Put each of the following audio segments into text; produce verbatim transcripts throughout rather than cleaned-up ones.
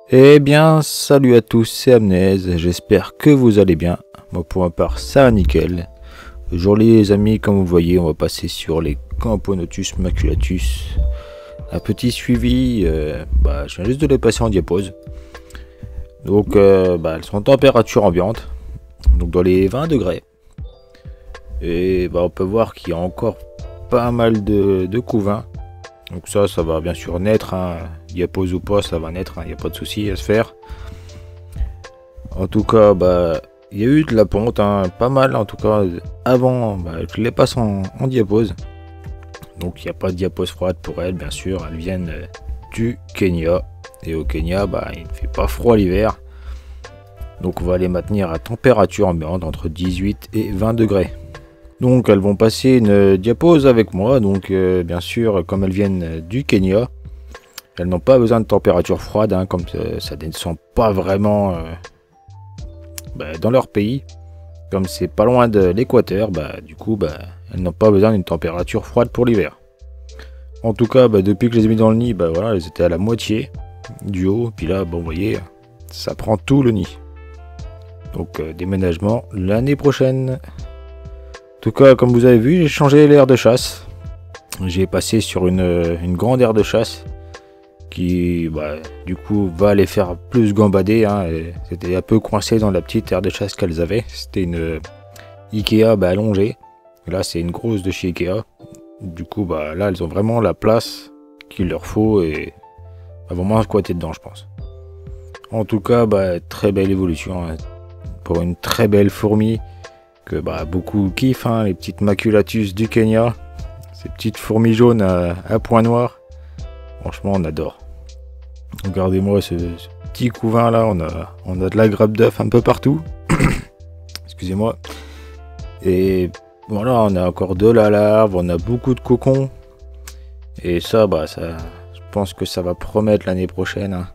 Eh bien, salut à tous, c'est Amnèse, j'espère que vous allez bien. Moi pour ma part, ça va nickel. Aujourd'hui les amis, comme vous voyez, on va passer sur les Camponotus maculatus. Un petit suivi, euh, bah, je viens juste de les passer en diapose. Donc, euh, bah, elles sont en température ambiante, donc dans les vingt degrés. Et bah, on peut voir qu'il y a encore pas mal de, de couvains. Donc ça, ça va bien sûr naître, hein. Diapose ou pas, ça va naître, il hein. n'y a pas de souci à se faire. En tout cas, bah, il y a eu de la ponte, hein. Pas mal en tout cas. Avant, bah, je les passe en, en diapose. Donc il n'y a pas de diapose froide pour elles, bien sûr. Elles viennent du Kenya. Et au Kenya, bah, il ne fait pas froid l'hiver. Donc on va les maintenir à température ambiante entre dix-huit et vingt degrés. Donc elles vont passer une diapose avec moi. Donc euh, bien sûr, comme elles viennent du Kenya, elles n'ont pas besoin de température froide, hein, comme euh, ça ne descend pas vraiment euh, bah, dans leur pays. Comme c'est pas loin de l'équateur, bah, du coup bah, elles n'ont pas besoin d'une température froide pour l'hiver. En tout cas, bah, depuis que je les ai mis dans le nid, bah, voilà, elles étaient à la moitié du haut. Puis là, bon, vous voyez, ça prend tout le nid. Donc euh, déménagement l'année prochaine. En tout cas, comme vous avez vu, j'ai changé l'aire de chasse. J'ai passé sur une, une grande aire de chasse qui, bah, du coup, va les faire plus gambader. Hein. C'était un peu coincé dans la petite aire de chasse qu'elles avaient. C'était une Ikea bah, allongée. Là, c'est une grosse de chez Ikea. Du coup, bah, là, elles ont vraiment la place qu'il leur faut et elles vont moins squatter dedans, je pense. En tout cas, bah, très belle évolution. Hein. Pour une très belle fourmi que bah, beaucoup kiffent, hein, les petites maculatus du Kenya, ces petites fourmis jaunes à, à points noirs. Franchement, on adore. Regardez-moi ce, ce petit couvain là, on a, on a de la grappe d'œuf un peu partout. Excusez-moi. Et voilà, on a encore de la larve, on a beaucoup de cocons. Et ça, bah, ça, je pense que ça va promettre l'année prochaine. Hein.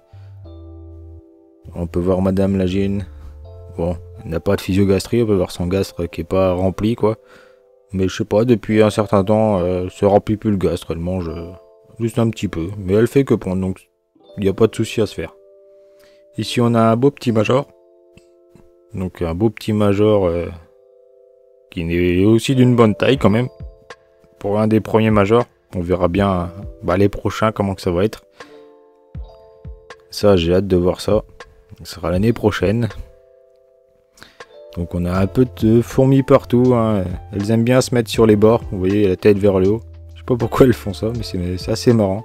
On peut voir Madame Lagine. Bon, elle n'a pas de physiogastrie, on peut voir son gastre qui est pas rempli quoi. Mais je sais pas, depuis un certain temps, euh, elle se remplit plus le gastre, elle mange euh, juste un petit peu. Mais elle fait que pondre, donc il n'y a pas de souci à se faire. Ici on a un beau petit major. Donc un beau petit major euh, qui est aussi d'une bonne taille quand même. Pour un des premiers majors, on verra bien bah, les prochains comment que ça va être. Ça j'ai hâte de voir ça. Ce sera l'année prochaine. Donc on a un peu de fourmis partout, hein. Elles aiment bien se mettre sur les bords, vous voyez la tête vers le haut. Je sais pas pourquoi elles font ça, mais c'est assez marrant.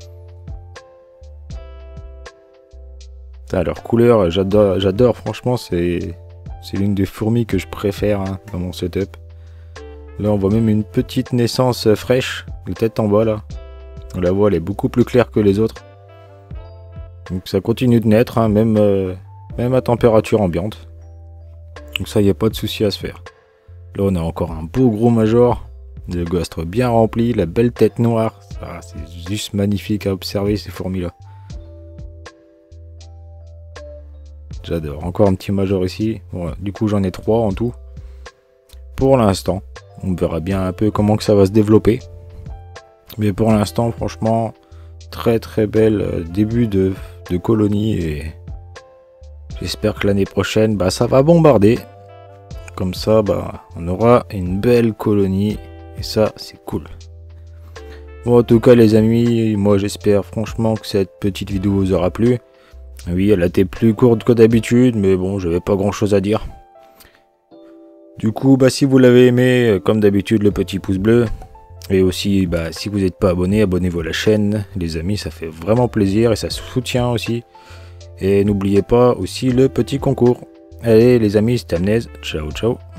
Putain, leur couleur, j'adore, j'adore franchement, c'est l'une des fourmis que je préfère hein, dans mon setup. Là on voit même une petite naissance fraîche, la tête en bas là. On la voit, elle est beaucoup plus claire que les autres. Donc ça continue de naître, hein, même, euh, même à température ambiante. Donc ça, il n'y a pas de souci à se faire. Là, on a encore un beau gros major. Le gastre bien rempli, la belle tête noire. C'est juste magnifique à observer ces fourmis-là. J'adore. Encore un petit major ici. Bon, du coup, j'en ai trois en tout. Pour l'instant, on verra bien un peu comment que ça va se développer. Mais pour l'instant, franchement, très très belle début de, de colonie et... j'espère que l'année prochaine, bah, ça va bombarder. Comme ça, bah, on aura une belle colonie. Et ça, c'est cool. Bon, en tout cas, les amis, moi, j'espère franchement que cette petite vidéo vous aura plu. Oui, elle a été plus courte que d'habitude, mais bon, j'avais pas grand-chose à dire. Du coup, bah, si vous l'avez aimé, comme d'habitude, le petit pouce bleu. Et aussi, bah, si vous n'êtes pas abonné, abonnez-vous à la chaîne. Les amis, ça fait vraiment plaisir et ça soutient aussi. Et n'oubliez pas aussi le petit concours. Allez les amis, c'était Amnèse. Ciao ciao.